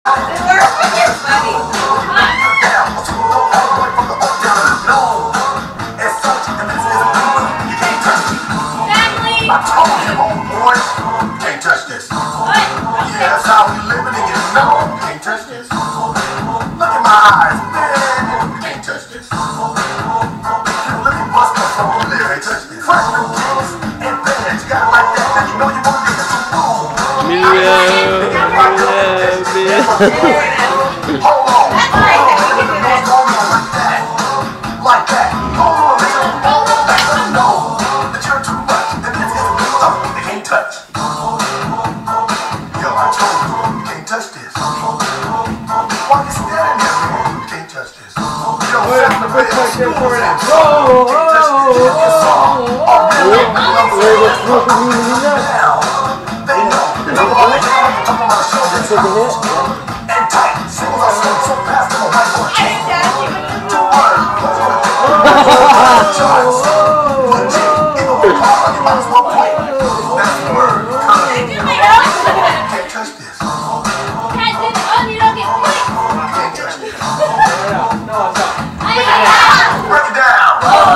I told you, homeboy, you can't touch this. Yeah, that's how we living and you know you can't touch this. Look at my eyes, man, you can't touch this. Look at bust my soul, you can't touch this. Fresh new kicks and bands, you got it like that, now you know you want to get some room. Hold on, what's going on like that? Like that, hold on, nigga. Let them know that you're too much and this is something they can't touch. Yo, I told you, you can't touch this. Why you standing there, man? You can't touch this. Yo, set the bed, you can't touch this. It's all really now. They know. I'm gonna show this. And tight, singles are so fast, I'm a white boy. To work. Shots. Legit. Either way, you might as well quit. That's the word. Can't touch this. Can't touch this. Break it down.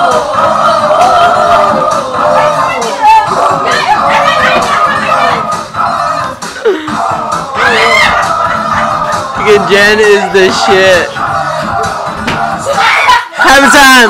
Jen is the shit. Have a time.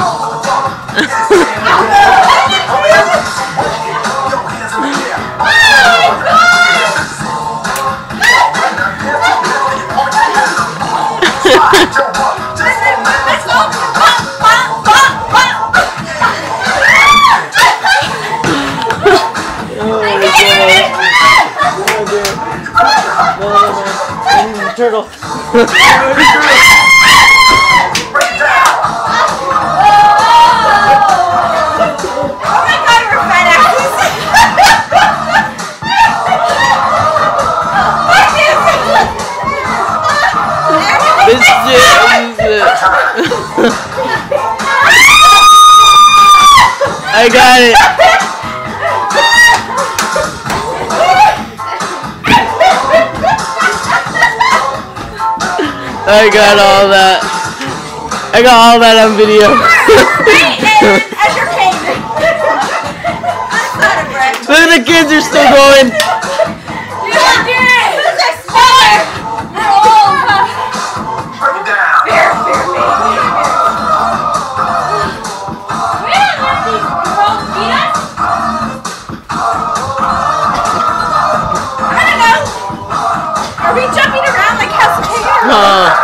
Turtle. I got it. I got all that. I got all that on video. Look at the kids are still going. Are we jumping around like Cascade?